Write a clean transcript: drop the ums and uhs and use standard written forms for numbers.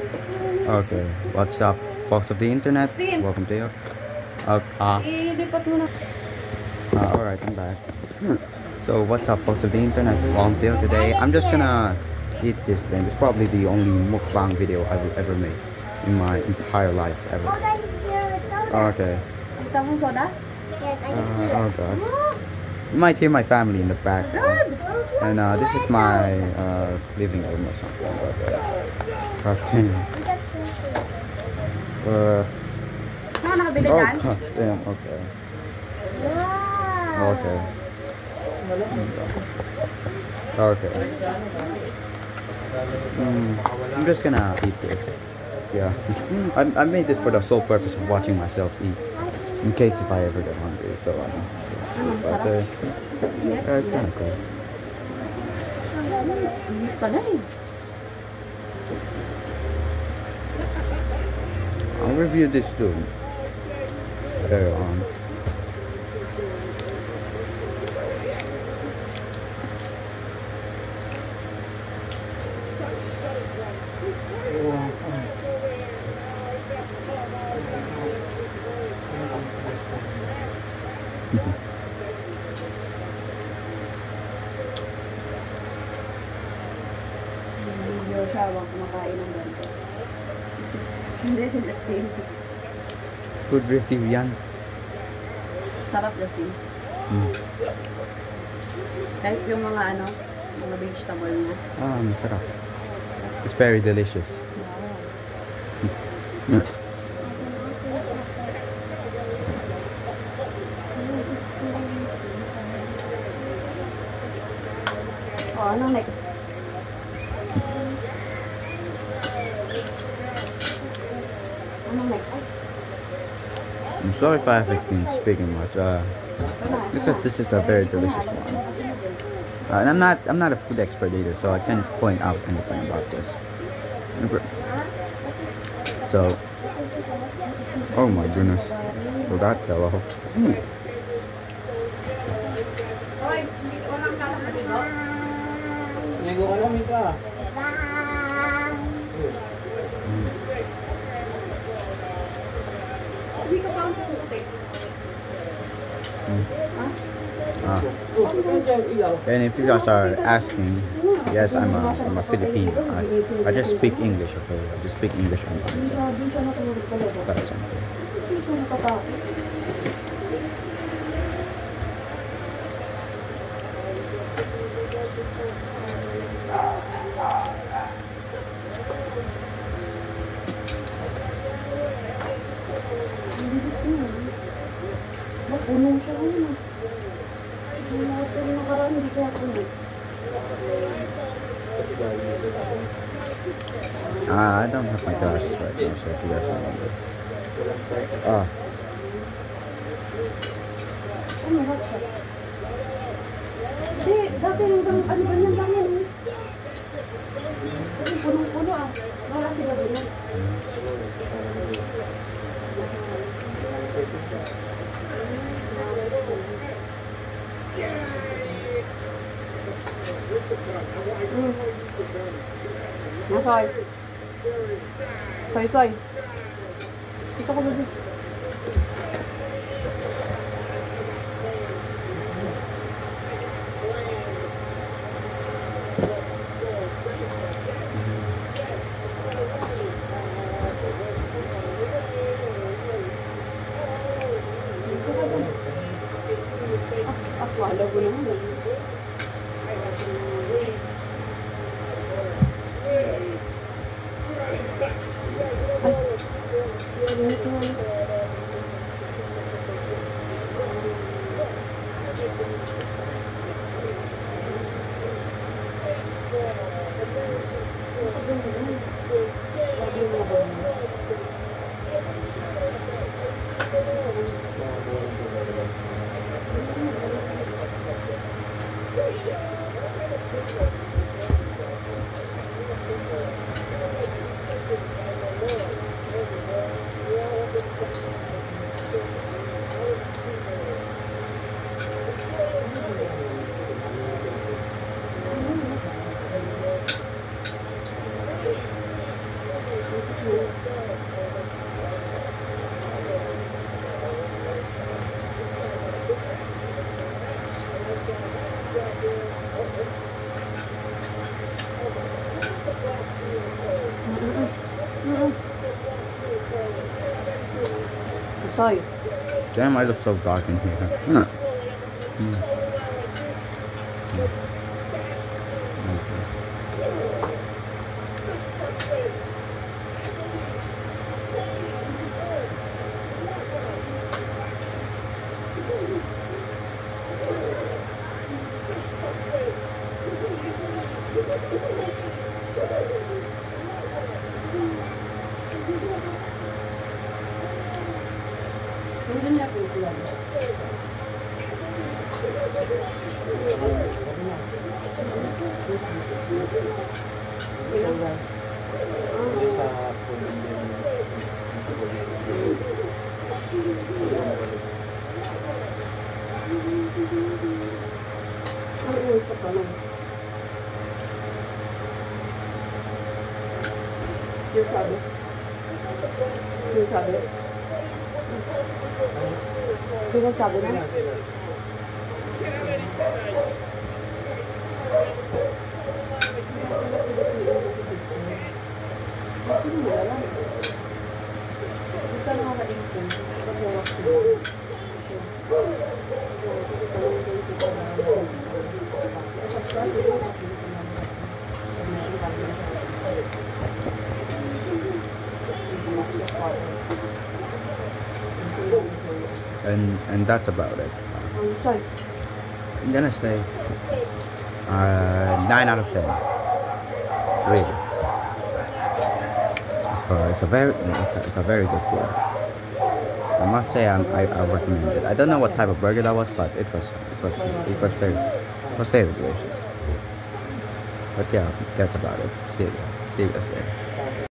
Okay, what's up, folks of the internet? Welcome to you. Alright, I'm back. So, what's up, folks of the internet? Welcome to you. Today, I'm just gonna eat this thing. It's probably the only mukbang video I will ever make in my entire life ever. Okay. Soda? Oh god. You might hear my family in the back. And this is my living room or something. Okay. Nakabili Oh, dyan? god damn, okay. Okay. Okay. I'm just gonna eat this. Yeah. I made it for the sole purpose of watching myself eat. In case if I ever get hungry. So, but, yeah, it's kinda cool. I'll review this too later on. Siya wag kumakain ng ganito. Hindi si Justin. Food review yan. Sarap Justin. Kahit yung mga mga vegetable niya. Masarap. It's very delicious. Oh, ano next? I'm sorry if I haven't been speaking much. This is a very delicious one. And I'm not a food expert either, so I can't point out anything about this. So, oh my goodness, well that fell off. And if you guys are asking, yes, I'm a Filipino. I just speak English, okay? I just speak English on so that's something. Punong siya ngayon. Yung nakaraan, hindi kaya puno. I don't have my glasses right now, so if you guys remember. Ano, hot shot? Hindi, dati hanggang ganyan lang yan. Kasi punong-puno wala sila ganyan. Nasoy. Soy. Ito ko baby. Akala ko naman. Soy. Damn, I look so dark in here. Mm. Hindi niya po ito yan. Ano ito pa lang? Yung sabi? Yung sabi? Yung sabi na? Hindi mo alam. Gusto nga ka-income. Pag-work ko. And that's about it. Sorry. I'm gonna say 9 out of 10. Really. It's a very good food. I must say I recommend it. I don't know what type of burger that was, but it was very delicious. But yeah, that's about it. See you guys later.